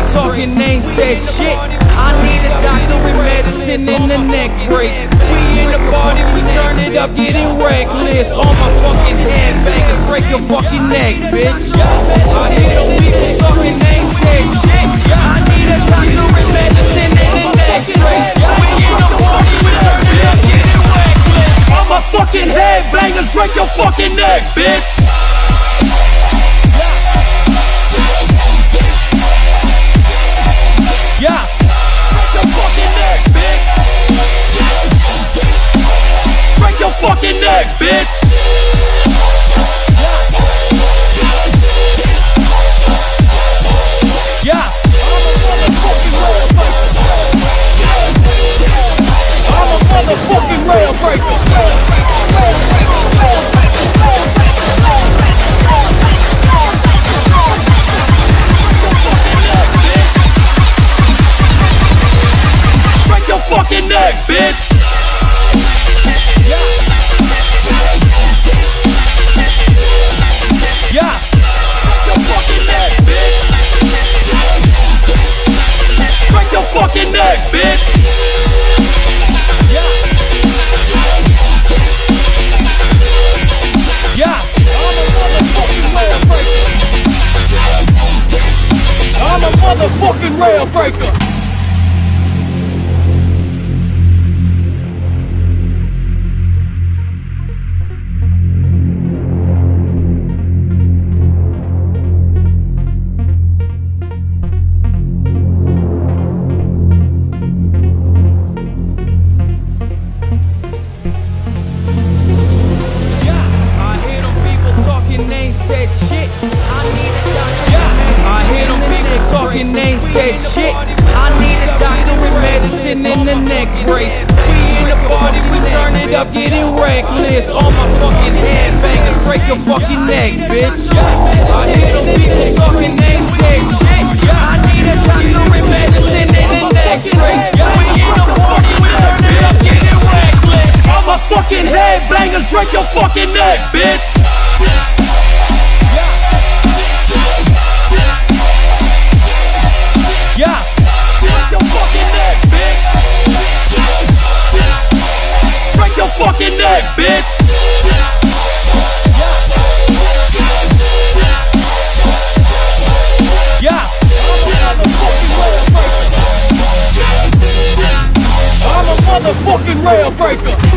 talking ain't said shit. I need a doctor with medicine and a neck brace. We in the party, we turn it up, getting reckless. All my fucking headbangers break your fucking neck, bitch. I hear them people talking ain't said shit. I need a doctor with medicine and a neck brace. We in the party, we turn it up, getting reckless. All my fucking headbangers break your fucking neck, bitch. Yeah. Break your fucking neck, bitch. Break your fucking neck, bitch. Yeah. I'm a motherfucking railbreaker. Break your fucking neck, bitch. Yeah. Break your fucking neck, bitch. Yeah. I'm a motherfucking railbreaker. Talking ain't said shit. I need a doctor with medicine and a neck brace. We in the party, we turn it up, getting reckless. All my fucking headbangers break your fucking neck, bitch. I hear them people talking ain't said shit. I need a doctor with medicine and a neck brace. We in the party, we turn it up, getting reckless. All my fucking headbangers break your fucking neck, bitch. Yeah. Break your fucking neck, bitch. Break your fucking neck, bitch. Yeah. I'm a motherfucking railbreaker.